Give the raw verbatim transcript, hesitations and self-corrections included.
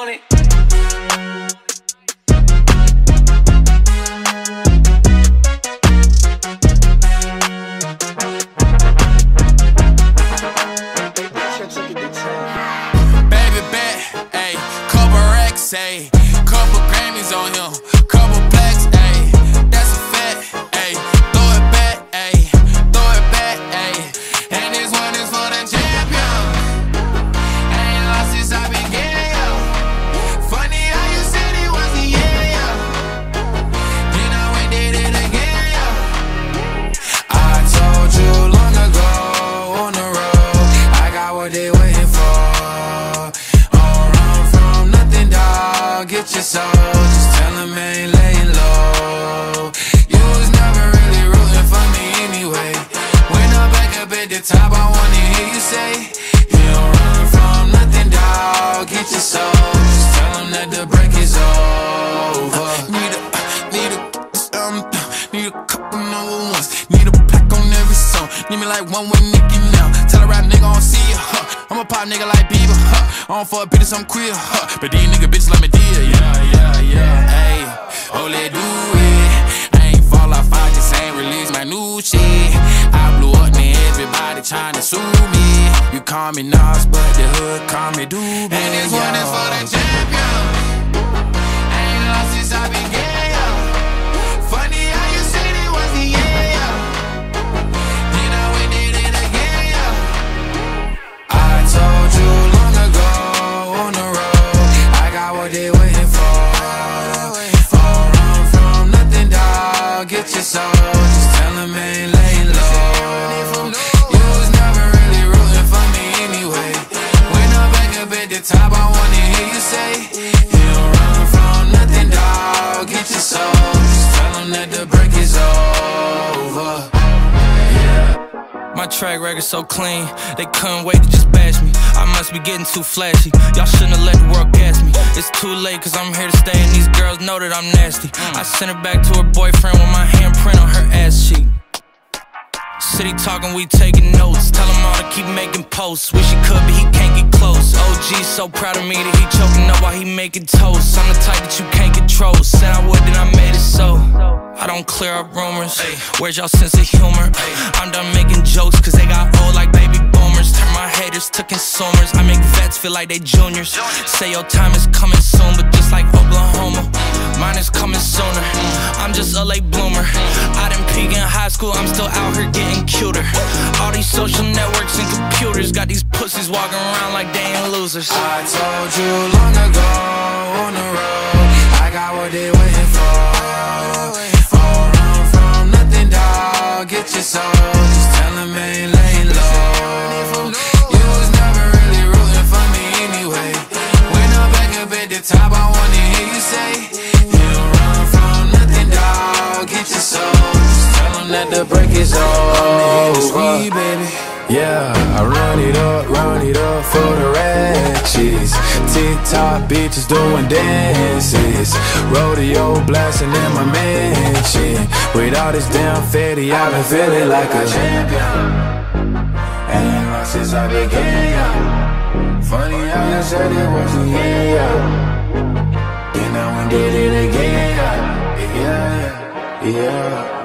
on it. Baby bet, ayy, couple racks, ayy, couple Grammys on him, couple blacks, ayy, that's a fact, ayy, throw it back, ayy, throw it back, ayy, and this one is for the champion. Ain't lost since I began, yo. Funny how you said it was the year, yo. Then I went did it again, yo. I told you long ago on the road, I got what they waiting for. Get your soul, just tell him I ain't laying low. You was never really rooting for me anyway. When I'm back up at the top, I wanna hear you say, you don't run from nothing, dawg. Get your soul, just tell him that the break is over. Need a, need a, um, need a couple number ones. Need a plaque on every song. Need me like one with Nicky now. Tell a rap nigga I don't see ya, huh. I'm a pop nigga like Bieber, huh. I don't fuck bitches, I'm queer, huh. But these nigga bitches like me dear, yeah, yeah, yeah. Ayy, oh let do it. I ain't fall off, I just ain't release my new shit. I blew up, man, everybody tryna sue me. You call me Nas, but the hood call me Doobie. And this one is for the champion. Ain't lost since I began, yo. Funny how you said it was the year, yo. Then I went did it again, yo. I told you long ago on the road, I got what they waiting for. Don't run from nothing, dawg. Get your soul, just tell him I ain't laying low. You was never really rooting for me anyway. When I'm back up at the top, I wanna hear you say, you don't run from nothing, dawg. Get your soul, just tell him that the break is over. My track record so clean, they couldn't wait to just bash me. I must be getting too flashy, y'all shouldn't have let the world gas me. It's too late cause I'm here to stay and these girls know that I'm nasty. I sent her back to her boyfriend with my handprint on her ass cheek. City talking, we taking notes. Tell him all to keep making posts. Wish he could, but he can't get close. O G's so proud of me that he choking up while he making toast. I'm the type that you can't control. Said I would, then I made it so. I don't clear up rumors. Where's y'all sense of humor? I'm done making jokes cause they got old like baby boomers. Turn my haters to consumers. I make vets feel like they juniors. Say your time is coming soon, but just like Oklahoma, mine is coming sooner. I'm just a late bloomer. I didn't peak in high school, I'm still out here getting cuter. All these social networks and computers got these pussies walking around like they ain't losers. I told you long ago on the road, I got what they waiting for. Don't run from nothing, dawg. Get your soul, just tell him I ain't laying low. You was never really rooting for me anyway. When I'm back up at the top, I wanna hear you say, you don't run from nothing, dawg. Get your soul, just tell him that the break is over. Sweet baby, yeah, I run it up, run it up for the ratchets. TikTok bitches doing dances. Rodeo blasting in my mansion. With all this damn fatty, I've been feeling like a champion. Ain't lost since I began, yeah. Funny how you said it was a year, yeah. Then I went did it again, yeah, yeah, yeah.